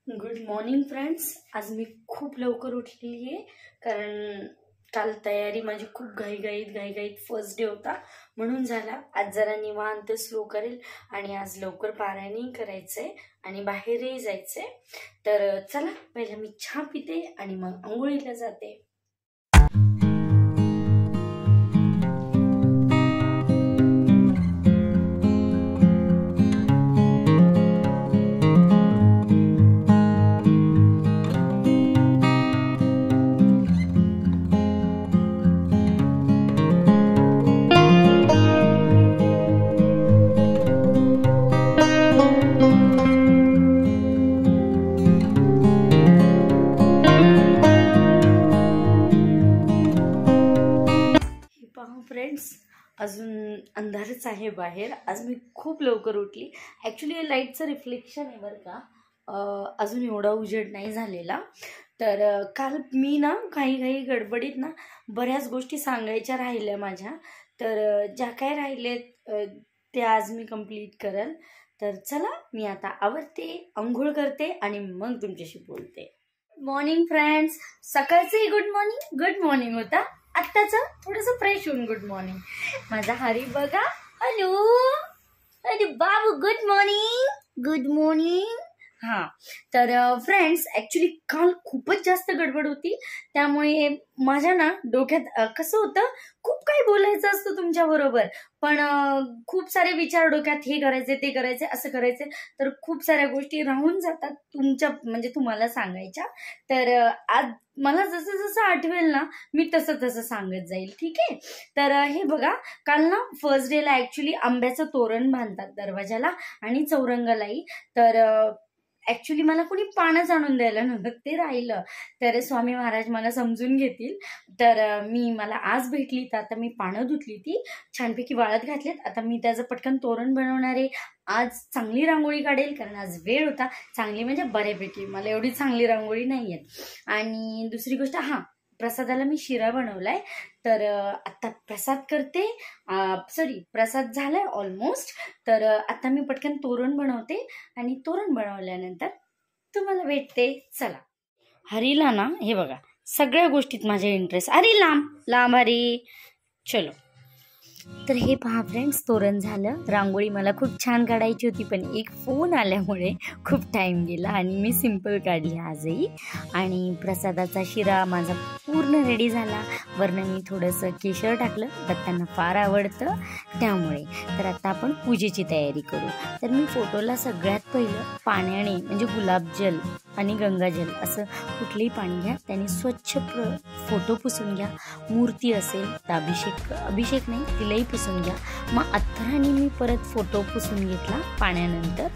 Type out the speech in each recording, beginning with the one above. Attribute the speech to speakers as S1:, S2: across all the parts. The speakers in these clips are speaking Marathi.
S1: Good morning friends. आज मी खूप लवकर उठलेली आहे कारण काल तयारी माझी खूप घाईघाईत फर्स्ट डे होता म्हणून झाला. आज जरा निवांत स्लो करेल आणि आज लवकर पारायणही करायचंय आणि बाहेरही जायचंय. तर चला पहिला मी चहा पिते आणि मग आंघोळीला जाते. फ्रेंड्स, अजून अंधारच आहे बाहेर. आज मी खूप लवकर उठली. ॲक्च्युली लाईटचं रिफ्लेक्शन आहे बरं का. अजून एवढा उजेड नाही झालेला. तर काल मी ना काही गडबडीत ना बऱ्याच गोष्टी सांगायच्या राहिल्या माझ्या. तर ज्या काय राहिलेत ते आज मी कंप्लीट करेल. तर चला मी आता आवरते, अंघोळ करते आणि मग तुमच्याशी बोलते. Morning friends. सकाळचंही गुड मॉर्निंग होता. आत्ताचं थोडंसं फ्रेश होऊन गुड मॉर्निंग. माझा हरी बघा. हॅलो अरे बाबू, गुड मॉर्निंग. हां, तर फ्रेंड्स ॲक्च्युली काल खूपच जास्त गडबड होती. त्यामुळे माझ्या ना डोक्यात कसं होतं, खूप काही बोलायचं असतं तुमच्याबरोबर, पण खूप सारे विचार डोक्यात, हे करायचे ते करायचे असं करायचे, तर खूप साऱ्या गोष्टी राहून जातात तुमच्या म्हणजे तुम्हाला सांगायच्या. तर आज मला जसं आठवेल ना मी तसं सांगत जाईल. ठीक आहे. तर हे बघा, काल ना फर्स्ट डेला ॲक्च्युली आंब्याचं तोरण बांधतात दरवाजाला आणि चौरंगालाही. तर ॲक्च्युली मला कोणी पानच आणून द्यायला नव्हतं, ते राहिलं. तर स्वामी महाराज मला समजून घेतील. तर मला आज भेटली, तर आता मी पानं धुतली, ती छानपैकी वाळत घातलेत. आता मी त्याचं पटकन तोरण बनवणार आहे. आज चांगली रांगोळी काढेल कारण आज वेळ होता. चांगली म्हणजे बऱ्यापैकी, मला एवढी चांगली रांगोळी नाही येत. आणि दुसरी गोष्ट, हां, प्रसादाला मी शिरा बनवलाय. तर आता प्रसाद करते. प्रसाद झालाय ऑलमोस्ट. तर आता मी पटकन तोरण बनवते आणि तोरण बनवल्यानंतर तुम्हाला भेटते. चला. हरीला ना हे बघा, सगळ्या गोष्टीत माझ्या इंटरेस्ट. अरे लांब हरी, चलो. तर हे पहा फ्रेंड्स, तोरण झालं. रांगोळी मला खूप छान काढायची होती, पण एक फोन आल्यामुळे खूप टाईम गेला आणि मी सिंपल काढली आजही. आणि प्रसादाचा शिरा माझा पूर्ण रेडी झाला. वरनं मी थोडंसं केशर टाकलं, दत्तांना फार आवडतं त्यामुळे. तर आता आपण पूजेची तयारी करू. तर मी फोटोला सगळ्यात पहिलं पाण्याने म्हणजे गुलाबजल आणि गंगाजल असं कुठलंही पाणी घ्या, त्याने स्वच्छ फोटो पुसून घ्या. मूर्ती असेल तर अभिषेक नाही, तिलाही पुसून घ्या. मग अत्तराने मी परत फोटो पुसून घेतला पाण्यानंतर.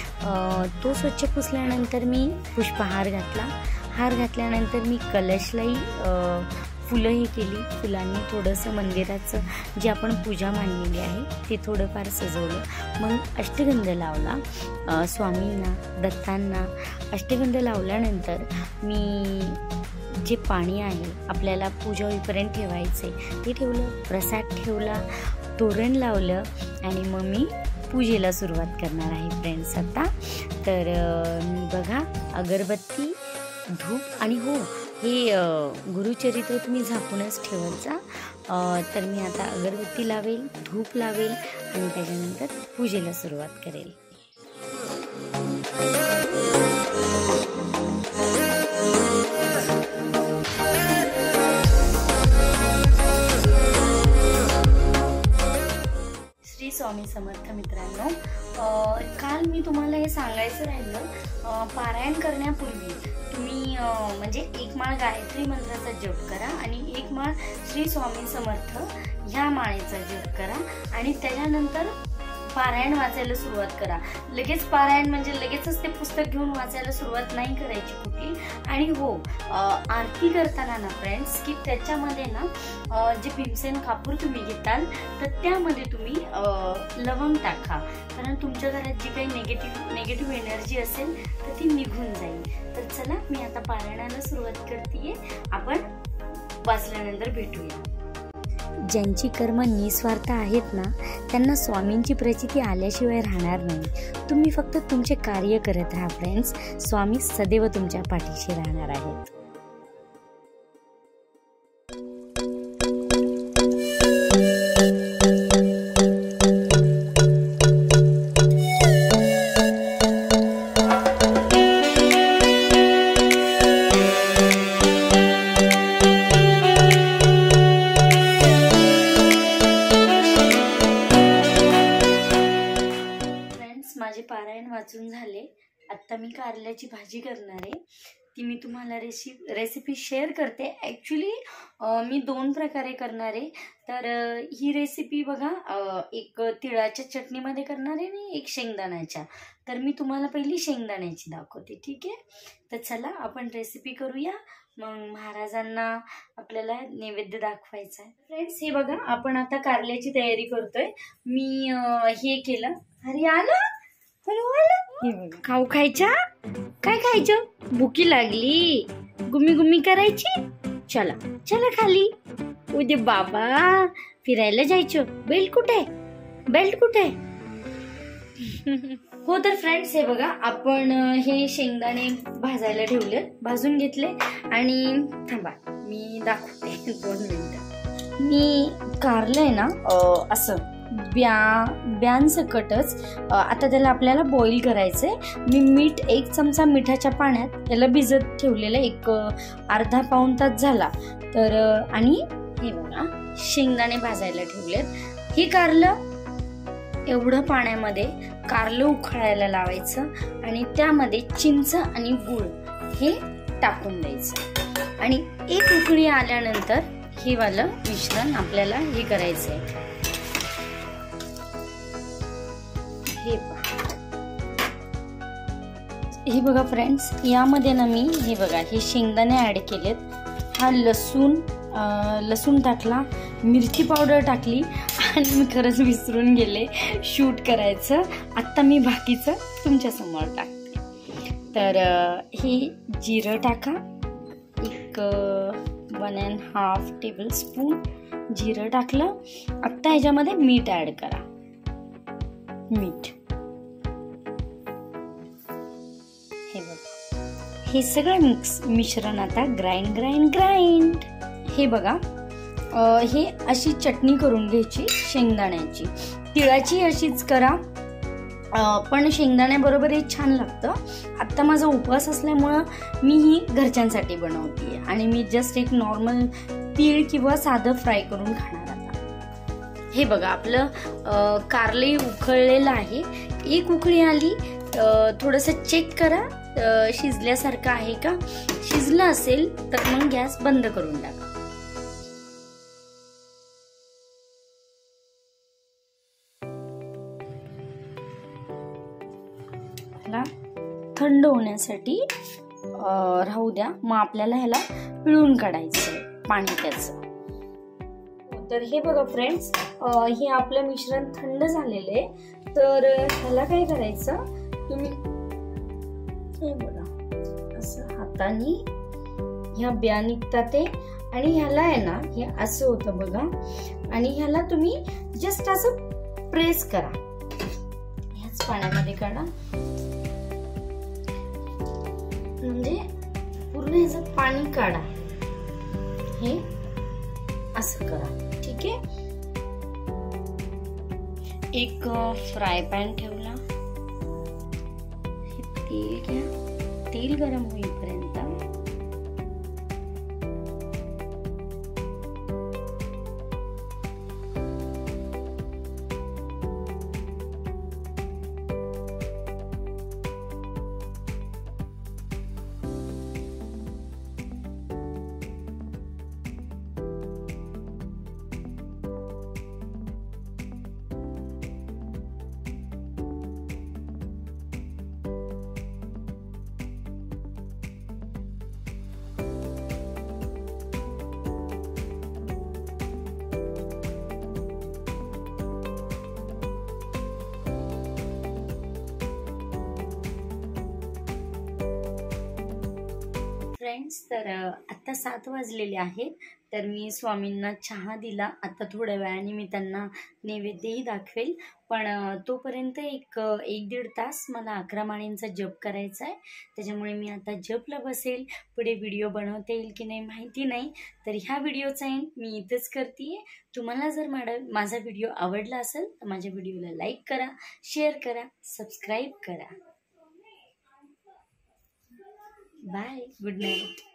S1: तो स्वच्छ पुसल्यानंतर मी पुष्पहार घातला. हार घातल्यानंतर मी कलशलाही फुलं हे केली. फुलांनी थोडंसं मंदिराचं जे आपण पूजा मांडलेली आहे ते थोडंफार सजवलं. मग अष्टगंध लावला स्वामींना, दत्तांना. अष्टगंध लावल्यानंतर मी जे पाणी आहे आपल्याला पूजा होईपर्यंत ठेवायचे ते ठेवलं, प्रसाद ठेवला, तोरण लावलं आणि मग मी पूजेला सुरुवात करणार आहे फ्रेंड्स आता. तर मी बघा, अगरबत्ती, धूप आणि हो, हे गुरुचरित्र तुम्ही झाकूनच ठेवत जा. तर मी आता अगरबत्ती लावेल, धूप लावेल आणि त्याच्यानंतर पूजेला सुरुवात करेल. श्री स्वामी समर्थ मित्रांनो. काल मी तुम्हाला हे सांगायचं राहिलं, पारायण करण्यापूर्वी तुम्ही म्हणजे एक माळ गायत्री मंत्राचा जप करा आणि एक माळ श्री स्वामी समर्थ ह्या माळेचा जप करा आणि त्याच्यानंतर पारायण वाचायला सुरुवात करा. लगेच पारायण म्हणजे लगेचच ते पुस्तक घेऊन वाचायला सुरुवात नाही करायची कुठली. आणि हो, आरती करताना ना फ्रेंड्स, की त्याच्यामध्ये ना जे भीमसेन कापूर तुम्ही घेताल तर त्यामध्ये तुम्ही लवंग टाका, कारण तुमच्या घरात जी काही निगेटिव्ह एनर्जी असेल तर ती निघून जाईल. तर चला मी आता पारायणाला सुरुवात करते. आपण वाचल्यानंतर भेटूया. ज्यांची कर्म निस्वार्थ आहेत ना, त्यांना स्वामींची प्रचिती आल्याशिवाय राहणार नाही. तुम्ही फक्त तुमचे कार्य करत राहा फ्रेंड्स. स्वामी सदैव तुमच्या पाठीशी राहणार आहेत. माझे पारायण वाचून झाले. आत्ता मी कारल्याची भाजी करणार आहे. ती मी तुम्हाला रेसिपी शेअर करते. ॲक्च्युली मी 2 प्रकारे करणार आहे. तर ही रेसिपी बघा, एक तिळाच्या चटणीमध्ये करणार आहे आणि एक शेंगदाण्याच्या. तर मी तुम्हाला पहिली शेंगदाण्याची दाखवते, ठीक आहे? तर चला आपण रेसिपी करूया. मग महाराजांना आपल्याला नैवेद्य दाखवायचा आहे. फ्रेंड्स, हे बघा, आपण आता कारल्याची तयारी करतोय. मी हे केलं. अरे आलं खाऊ खायच्या. काय खायचं? भुकी लागली, गुम्मी गुम्मी करायची. चला चला खाली. उद्या बाबा फिरायला जायचं. बेल्ट कुठे? बेल्ट कुठे? हो तर फ्रेंड्स, हे बघा, आपण हे शेंगदाणे भाजायला ठेवले, भाजून घेतले. आणि थांबा मी दाखवते 2 मिनिटं. मी कारलं आहे ना असं ब्यांसकटच आता त्याला आपल्याला बॉईल करायचंय. मी मीठ 1 चमचा मिठाच्या पाण्यात याला भिजत ठेवलेलं, एक अर्धा पाऊण तास झाला. तर आणि हे बघा, शेंगदाणे भाजायला ठेवलेत. हे कारलं एवढं पाण्यामध्ये कारलं उकळायला लावायचं आणि त्यामध्ये चिंच आणि गूळ हे टाकून द्यायचं. आणि 1 उकळी आल्यानंतर हे वालं मिश्रण आपल्याला हे करायचंय. हे बघा फ्रेंड्स, यामध्ये ना मी हे बघा हे शेंगदाणे ऍड केलेत. हा लसूण टाकला, मिरची पावडर टाकली आणि मी खरंच विसरून गेले शूट करायचं. आत्ता मी बाकीचं तुमच्या समोर टाकते. तर हे जिरं टाका, एक 1.5 टेबलस्पून जिरं टाकलं. आत्ता ह्याच्यामध्ये मीठ ऍड करा. मीठ हे बघा, हे सगळं मिश्रण आता ग्राइंड. हे बघा, हे अशी चटणी करून घ्यायची शेंगदाण्याची. तिळाची अशीच करा, पण शेंगदाण्याबरोबर हे छान लागतं. आत्ता माझा उपवास असल्यामुळं मी ही घरच्यांसाठी बनवते आणि मी जस्ट एक नॉर्मल तीळ किंवा साधं फ्राय करून खाणार आता. हे बघा, आपलं कारले उकळलेलं आहे. 1 उकळी आली, थोडंसं चेक करा शिजल्यासारखं आहे का. शिजलं असेल तर मग गॅस बंद करून टाका. थंड होण्यासाठी राहू द्या. मग आपल्याला ह्याला पिळून काढायचंय पाणी त्याचं. तर हे बघा फ्रेंड्स, हे आपलं मिश्रण थंड झालेलं आहे. तर ह्याला काय करायचं, तुम्ही हे बघा असं हाताने ह्या ब्या निघतात ते, आणि ह्याला आहे ना हे असं होतं बघा. आणि ह्याला तुम्ही जस्ट असं प्रेस करा. ह्याच पाण्यामध्ये काढा, म्हणजे पूर्ण ह्याचं पाणी काढा. हे असं करा, ठीक आहे. एक फ्राय पॅन ठेवला. हे तेल घ्या, तेल गरम होईपर्यंत फ्रेंड्स, तर आत्ता 7 वाजलेले आहेत. तर मी स्वामींना चहा दिला. आता थोड्या वेळाने मी त्यांना नैवेद्यही दाखवेल. पण तोपर्यंत एक दीड तास मला 11 माळींचा जप करायचा आहे. त्याच्यामुळे मी आता जपला बसेल. पुढे व्हिडिओ बनवता येईल की नाही माहिती नाही. तर ह्या व्हिडिओचा एंड मी इथेच करते आहे. तुम्हाला जर माझा व्हिडिओ आवडला असेल तर माझ्या व्हिडिओला लाईक करा, शेअर करा, सबस्क्राईब करा. Bye, good night.